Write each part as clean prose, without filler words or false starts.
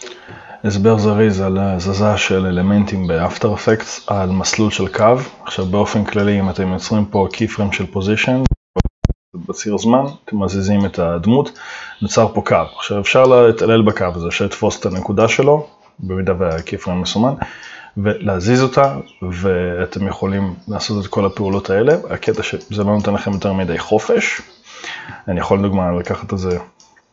הסבר זריז על הזזה של אלמנטים באפטר אפקטס על מסלול של קו. עכשיו באופן כללי אם אתם יוצרים פה keyframe של position, בציר זמן, אתם מזיזים את הדמות, נוצר פה קו. עכשיו אפשר להתעלל בקו הזה, אפשר לתפוס את הנקודה שלו, במידה וה-keyframe מסומן, ולהזיז אותה, ואתם יכולים לעשות את כל הפעולות האלה. הקטע שזה לא נותן לכם יותר מדי חופש. אני יכול לדוגמה לקחת את זה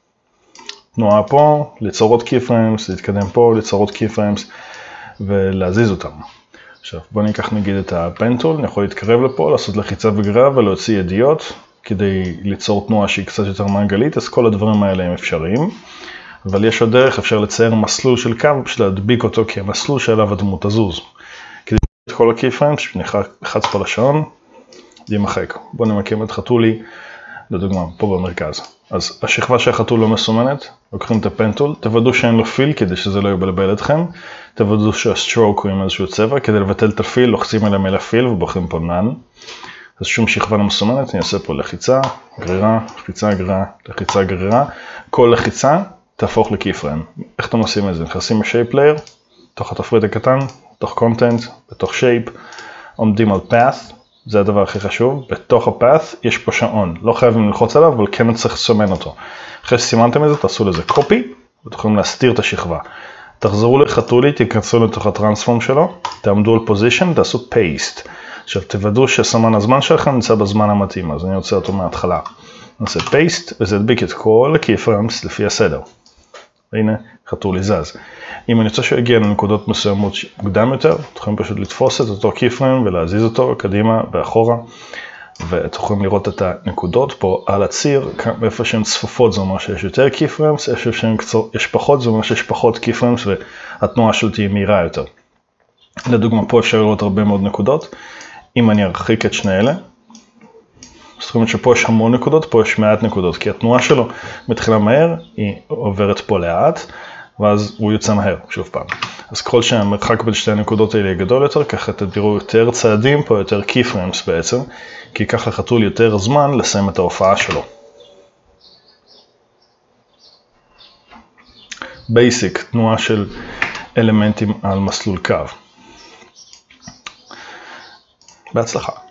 תנועה פה, ליצור עוד keyframes, להתקדם פה, ליצור עוד keyframes, ולהזיז אותם. עכשיו בואו ניקח נגיד את הפנטול, אני יכול להתקרב לפה, לעשות לחיצה וגררה ולהוציא ידיעות, כדי ליצור תנועה שהיא קצת יותר מעגלית, אז כל הדברים האלה הם אפשריים. אבל יש עוד דרך, אפשר לצייר מסלול של קו, בשביל להדביק אותו כמסלול שעליו הדמות תזוז. כדי את כל ה-keyframes, נחץ פה לשעון, יימחק. בואו נמקם את חתולי, לדוגמה, פה במרכז. אז השכבה שהחתול לא מסומנת, לוקחים את הפנטול, תוודאו שאין לו פיל כדי שזה לא יבלבל אתכם, תוודאו שהסטרוק הוא עם איזשהו צבע, כדי לבטל את הפיל, לוחצים על המילה פיל ובוחרים פה none. אז שום שכבה לא מסומנת, אני אעשה פה לחיצה, גרירה, לחיצה, גרירה, לחיצה, גרירה. כל לחיצה תהפוך ל-keyframe. איך אתם עושים את זה? נכנסים ב-shape layer, בתוך התפריט הקטן, בתוך content, בתוך shape, עומדים על path, זה הדבר הכי חשוב. בתוך ה-path יש פה שעון, לא חייבים ללחוץ עליו, אבל כן צריך לסומן אותו. אחרי שסימנתם את זה, תעשו לזה copy, ותוכלו להסתיר את השכבה. תחזרו לחתולי, תיכנסו לתוך הטרנספורם שלו, תעמדו על position, תעשו paste. עכשיו תוודאו שסמן הזמן שלכם נמצא בזמן המתאים, אז אני רוצה אותו מההתחלה. נעשה paste, וזה ידביק את כל ה-keyframes לפי הסדר. הנה, חתולי זז. אם אני רוצה שהוא יגיע לנקודות מסוימות מוקדם יותר, אתם יכולים פשוט לתפוס את אותו keyframe ולהזיז אותו קדימה ואחורה, ואתם יכולים לראות את הנקודות פה על הציר, איפה שהן צפופות זה אומר שיש יותר keyframes, איפה שיש פחות זה אומר שיש פחות keyframes והתנועה שלו תהיה מהירה יותר. לדוגמה פה אפשר לראות הרבה מאוד נקודות, אם אני ארחיק את שני אלה, זאת אומרת שפה יש המון נקודות, פה יש מעט נקודות, כי התנועה שלו מתחילה מהר, היא עוברת פה לאט, ואז הוא יוצא מהר, שוב פעם. אז כל שהמרחק בין שתי הנקודות האלה גדול יותר, ככה אתם תראו יותר צעדים פה, יותר keyframes בעצם, כי ככה חתול יותר זמן לסיים את ההופעה שלו. בייסיק, תנועה של אלמנטים על מסלול קו. בהצלחה.